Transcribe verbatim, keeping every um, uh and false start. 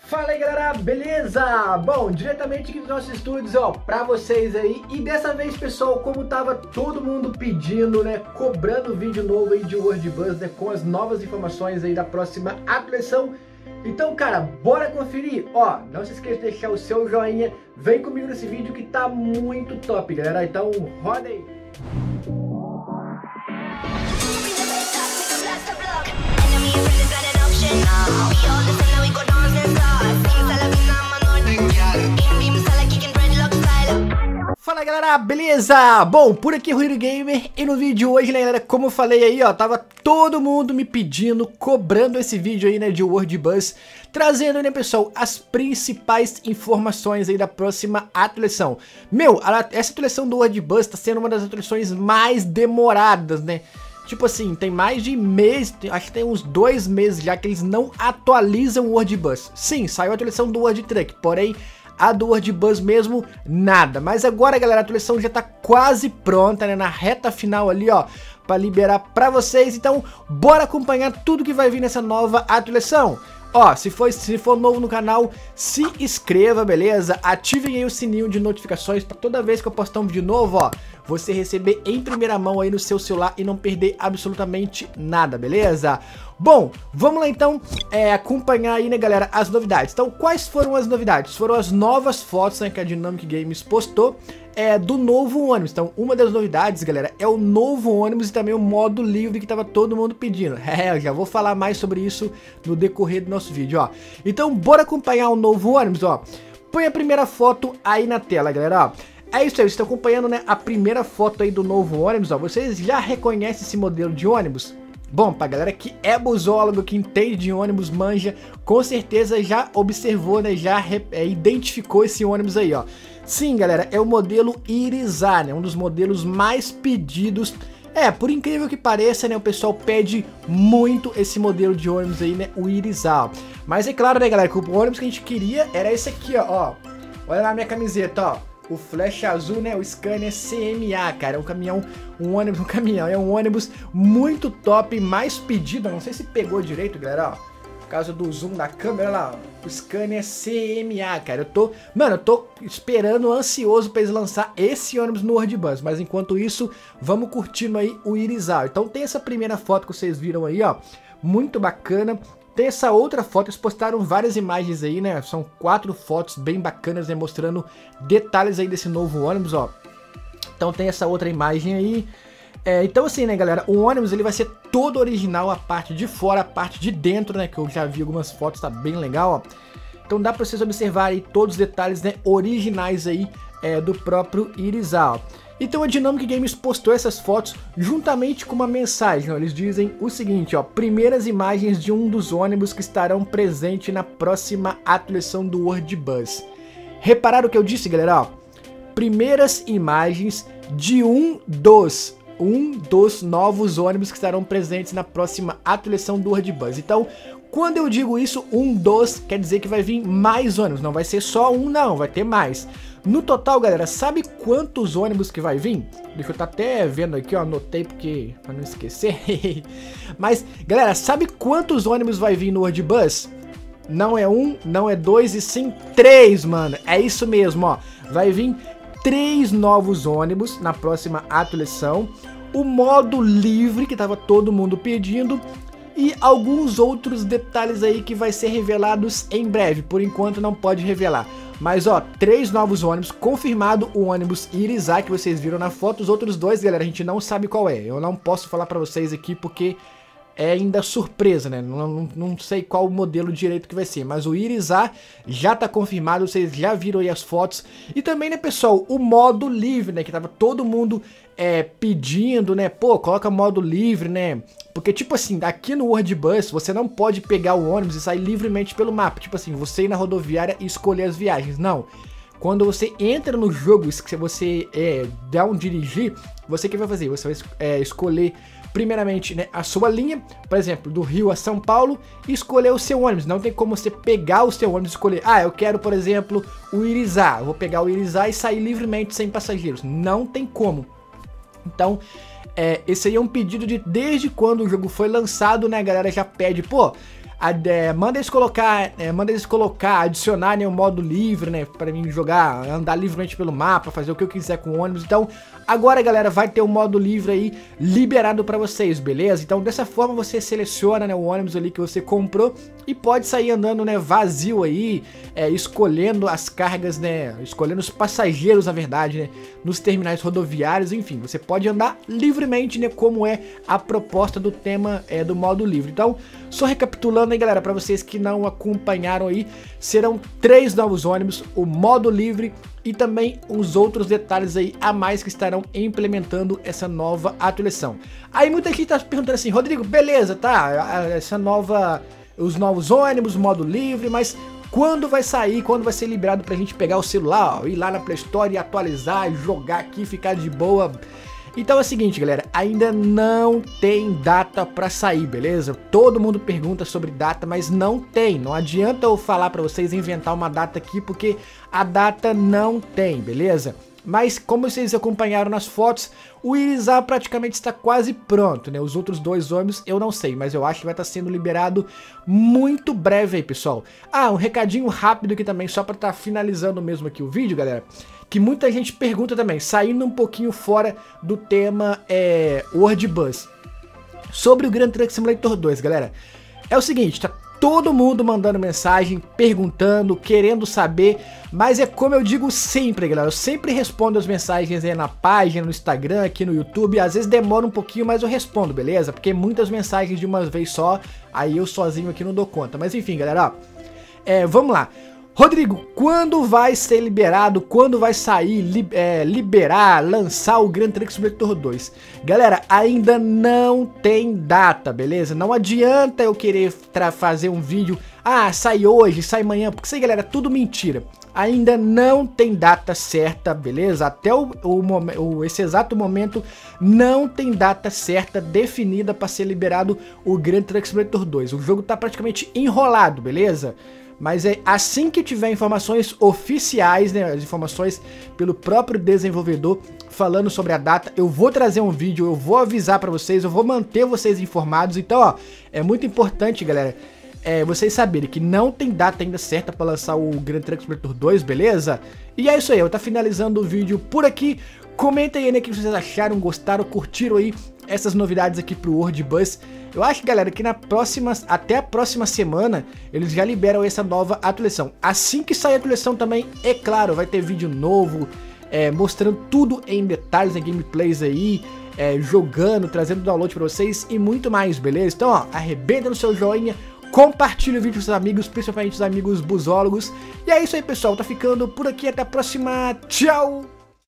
Fala aí galera, beleza? Bom, diretamente aqui dos nossos estúdios, ó, pra vocês aí. E dessa vez, pessoal, como tava todo mundo pedindo, né, cobrando vídeo novo aí de World Buzz, né, com as novas informações aí da próxima atualização. Então, cara, bora conferir? Ó, não se esqueça de deixar o seu joinha. Vem comigo nesse vídeo que tá muito top, galera. Então, roda aí. Fala galera, beleza? Bom, por aqui Ruído Gamer e no vídeo de hoje, né galera, como eu falei aí, ó, tava todo mundo me pedindo, cobrando esse vídeo aí, né, de World Buzz, trazendo, né, pessoal, as principais informações aí da próxima atualização. Meu, a, essa atualização do World Buzz tá sendo uma das atualizações mais demoradas, né? Tipo assim, tem mais de mês, acho que tem uns dois meses já que eles não atualizam o World Buzz. Sim, saiu a atualização do World Truck, porém a do World Buzz mesmo, nada. Mas agora, galera, a atualização já tá quase pronta, né? Na reta final ali, ó, pra liberar pra vocês. Então, bora acompanhar tudo que vai vir nessa nova atualização. Ó, se for, se for novo no canal, se inscreva, beleza? Ativem aí o sininho de notificações pra toda vez que eu postar um vídeo novo, ó, você receber em primeira mão aí no seu celular e não perder absolutamente nada, beleza? Bom, vamos lá então é, acompanhar aí, né, galera, as novidades. Então, quais foram as novidades? Foram as novas fotos, né, que a Dynamic Games postou é, do novo ônibus. Então, uma das novidades, galera, é o novo ônibus e também o modo livre que tava todo mundo pedindo. É, eu já vou falar mais sobre isso no decorrer do nosso vídeo, ó. Então, bora acompanhar o novo ônibus, ó. Põe a primeira foto aí na tela, galera, ó. É isso aí, vocês estão acompanhando, né, a primeira foto aí do novo ônibus, ó. Vocês já reconhecem esse modelo de ônibus? Bom, pra galera que é busólogo, que entende de ônibus, manja, com certeza já observou, né, já é, identificou esse ônibus aí, ó. Sim, galera, é o modelo Irizar, né, um dos modelos mais pedidos. É, por incrível que pareça, né, o pessoal pede muito esse modelo de ônibus aí, né, o Irizar, ó. Mas é claro, né, galera, que o ônibus que a gente queria era esse aqui, ó, ó. Olha lá a minha camiseta, ó. O Flash azul, né, o Scania C M A, cara, é um caminhão, um ônibus, um caminhão, é um ônibus muito top, mais pedido, não sei se pegou direito, galera, ó, por causa do zoom da câmera, lá, ó, o Scania C M A, cara, eu tô, mano, eu tô esperando, ansioso pra eles lançar esse ônibus no World Buzz, mas enquanto isso, vamos curtindo aí o Irizar. Então tem essa primeira foto que vocês viram aí, ó, muito bacana. Tem essa outra foto, eles postaram várias imagens aí, né? São quatro fotos bem bacanas, né? Mostrando detalhes aí desse novo ônibus, ó. Então tem essa outra imagem aí. É, então assim, né, galera? O ônibus, ele vai ser todo original, a parte de fora, a parte de dentro, né? Que eu já vi algumas fotos, tá bem legal, ó. Então dá pra vocês observarem todos os detalhes, né, originais aí é, do próprio Irizar, ó. Então a Dynamic Games postou essas fotos juntamente com uma mensagem, ó. Eles dizem o seguinte, ó: primeiras imagens de um dos ônibus que estarão presentes na próxima atualização do World Buzz. Repararam o que eu disse, galera, ó? Primeiras imagens de um dos um dos novos ônibus que estarão presentes na próxima atualização do World Buzz. Então, quando eu digo isso, um dos, quer dizer que vai vir mais ônibus, não vai ser só um não, vai ter mais. No total, galera, sabe quantos ônibus que vai vir? Deixa eu estar até vendo aqui, ó, anotei porque, pra não esquecer. Mas, galera, sabe quantos ônibus vai vir no World Buzz? Não é um, não é dois e sim três, mano. É isso mesmo, ó. Vai vir três novos ônibus na próxima atualização. O modo livre, que tava todo mundo pedindo. E alguns outros detalhes aí que vai ser revelados em breve. Por enquanto não pode revelar. Mas ó, três novos ônibus, confirmado o ônibus Irizar que vocês viram na foto. Os outros dois, galera, a gente não sabe qual é. Eu não posso falar pra vocês aqui porque é ainda surpresa, né? Não, não, não sei qual o modelo direito que vai ser. Mas o Irizar já tá confirmado, vocês já viram aí as fotos. E também, né, pessoal, o modo livre, né? Que tava todo mundo é, pedindo, né? Pô, coloca modo livre, né? Porque, tipo assim, aqui no World Buzz, você não pode pegar o ônibus e sair livremente pelo mapa. Tipo assim, você ir na rodoviária e escolher as viagens. Não. Quando você entra no jogo, se você é, dá um dirigir, você que vai fazer? Você vai é, escolher, primeiramente, né, a sua linha, por exemplo, do Rio a São Paulo, e escolher o seu ônibus. Não tem como você pegar o seu ônibus e escolher, ah, eu quero, por exemplo, o Irizar. Eu vou pegar o Irizar e sair livremente sem passageiros. Não tem como. Então, é, esse aí é um pedido de desde quando o jogo foi lançado, né, a galera já pede, pô, É, manda eles colocar, é, manda eles colocar, adicionar, né, o modo livre, né, para mim jogar, andar livremente pelo mapa, fazer o que eu quiser com o ônibus. Então, agora, galera, vai ter o modo livre aí liberado para vocês, beleza? Então, dessa forma você seleciona, né, o ônibus ali que você comprou e pode sair andando, né, vazio aí, é, escolhendo as cargas, né, escolhendo os passageiros, na verdade, né, nos terminais rodoviários, enfim, você pode andar livremente, né, como é a proposta do tema é, do modo livre. Então, só recapitulando aí, galera, para vocês que não acompanharam aí, serão três novos ônibus, o modo livre e também os outros detalhes aí a mais que estarão implementando essa nova atualização. Aí muita gente tá perguntando assim, Rodrigo, beleza, tá, essa nova, os novos ônibus, modo livre, mas quando vai sair, quando vai ser liberado pra gente pegar o celular, ó, ir lá na Play Store e atualizar, jogar aqui, ficar de boa? Então é o seguinte, galera, ainda não tem data pra sair, beleza? Todo mundo pergunta sobre data, mas não tem. Não adianta eu falar pra vocês inventar uma data aqui, porque a data não tem, beleza? Mas como vocês acompanharam nas fotos, o Irizar praticamente está quase pronto, né? Os outros dois ônibus eu não sei, mas eu acho que vai estar sendo liberado muito breve aí, pessoal. Ah, um recadinho rápido aqui também, só para estar finalizando mesmo aqui o vídeo, galera. Que muita gente pergunta também, saindo um pouquinho fora do tema é, World Bus. Sobre o Grand Truck Simulator dois, galera. É o seguinte, tá todo mundo mandando mensagem, perguntando, querendo saber, mas é como eu digo sempre, galera, eu sempre respondo as mensagens aí na página, no Instagram, aqui no YouTube, às vezes demora um pouquinho, mas eu respondo, beleza? Porque muitas mensagens de uma vez só, aí eu sozinho aqui não dou conta, mas enfim, galera, ó, é, vamos lá. Rodrigo, quando vai ser liberado, quando vai sair, li, é, liberar, lançar o Grand Truck Simulator dois? Galera, ainda não tem data, beleza? Não adianta eu querer fazer um vídeo, ah, sai hoje, sai amanhã, porque isso aí, galera, é tudo mentira. Ainda não tem data certa, beleza? Até o, o, o, esse exato momento não tem data certa definida para ser liberado o Grand Truck Simulator dois. O jogo tá praticamente enrolado, beleza? Mas é assim que tiver informações oficiais, né, as informações pelo próprio desenvolvedor falando sobre a data, eu vou trazer um vídeo, eu vou avisar pra vocês, eu vou manter vocês informados. Então, ó, é muito importante, galera, é, vocês saberem que não tem data ainda certa pra lançar o Grand Truck Simulator dois, beleza? E é isso aí, eu tô finalizando o vídeo por aqui. Comentem aí, né, o que vocês acharam, gostaram, curtiram aí essas novidades aqui pro World Bus. Eu acho, galera, que na próxima, até a próxima semana, eles já liberam essa nova atualização. Assim que sair a atualização também, é claro, vai ter vídeo novo, é, mostrando tudo em detalhes, em gameplays aí, é, jogando, trazendo download pra vocês e muito mais, beleza? Então, ó, arrebenta no seu joinha, compartilha o vídeo com seus amigos, principalmente os amigos busólogos. E é isso aí, pessoal, tá ficando por aqui, até a próxima, tchau!